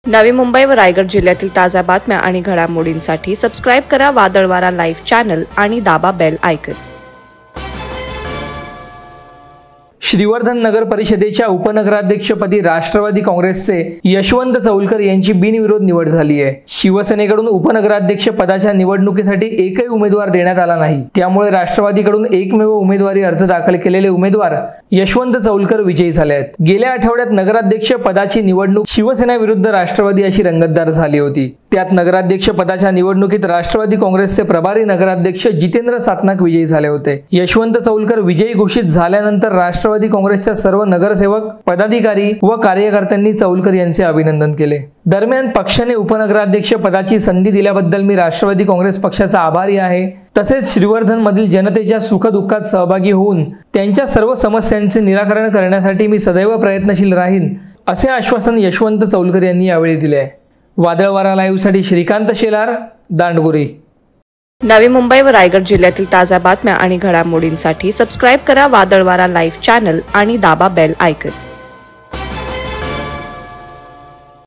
नवी मुंबई व रायगड जिल्ह्यातील ताज्या बातम्या आणि घडामोडींसाठी सबस्क्राइब करा वादळवारा लाईव्ह चॅनल आणि दाबा बेल आयकॉन। श्रीवर्धन नगर परिषदेच्या उपनगराध्यक्षपदी राष्ट्रवादी काँग्रेसचे यशवंत चौलकर यांची बिनविरोध निवड झाली आहे। शिवसेनेकडून उपनगराध्यक्ष पदाच्या निवडणुकीसाठी एकही उमेदवार देण्यात आला नाही, त्यामुळे राष्ट्रवादीकडून एकमेव उमेदवारी अर्ज दाखल केलेले उमेदवार यशवंत चौलकर विजयी झाले आहेत। गेल्या आठवड्यात नगराध्यक्ष पदाची निवडणूक शिवसेना विरुद्ध राष्ट्रवादी अशी रंगतदार झाली होती। त्यात नगराध्यक्ष पदाच्या निवडणुकीत राष्ट्रवादी काँग्रेसचे प्रभारी नगराध्यक्ष जितेंद्र सातनाक विजयी झाले होते। यशवंत चौलकर विजयी घोषित झाल्यानंतर राष्ट्रवादी काँग्रेसच्या सर्व नगरसेवक, पदाधिकारी व कार्यकर्त्यांनी चौलकर यांचे अभिनंदन केले। दरम्यान पक्षाने उपनगराध्यक्ष पदाची संधी दिल्याबद्दल मी राष्ट्रवादी काँग्रेस पक्षाचा आभारी आहे। तसेच श्रीवर्धन मधील जनतेच्या सुखदुःखात सहभागी होऊन त्यांच्या सर्व समस्यांचे निराकरण करण्यासाठी मी सदैव प्रयत्नशील राहीन, असे आश्वासन यशवंत चौलकर यांनी यावेळी दिले आहे। वादळवारा लाईव्ह साठी श्रीकांत शेलार, दांडगुरी। नवी मुंबई व रायगड जिल्ह्यातील ताज्या बातम्या आणि घडामोडींसाठी सबस्क्राइब करा वादळवारा लाईव्ह चॅनल आणि दाबा बेल आयकॉन।